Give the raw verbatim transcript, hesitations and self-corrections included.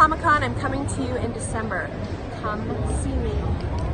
Comic Con. I'm coming to you in December. Come see me.